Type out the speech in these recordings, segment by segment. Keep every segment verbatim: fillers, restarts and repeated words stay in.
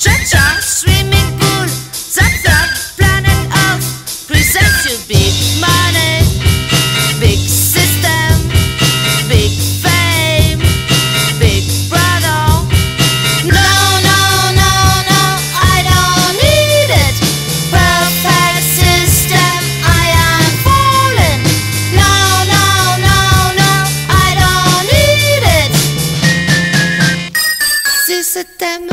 Cha-cha, swimming pool, zap-zap, planet Earth presents you big money, big system, big fame, big brother. No, no, no, no, I don't need it. Perfect system, I am falling. No, no, no, no, I don't need it. System.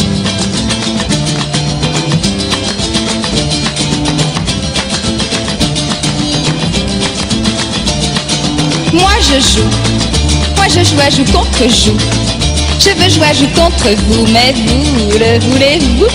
Moi je joue, moi je joue à joue contre joue. Je veux jouer à joue contre vous, mais vous le voulez-vous?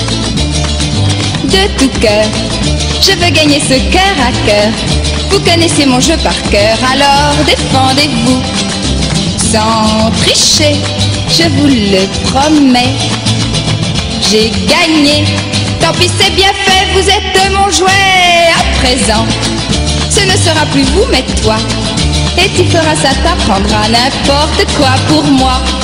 De tout cœur, je veux gagner ce cœur à cœur. Vous connaissez mon jeu par cœur, alors défendez-vous. Sans tricher, je vous le promets. J'ai gagné, tant pis c'est bien fait, vous êtes mon jouet. À présent, ce ne sera plus vous mais toi. Et tu feras ça, t'apprendras n'importe quoi pour moi.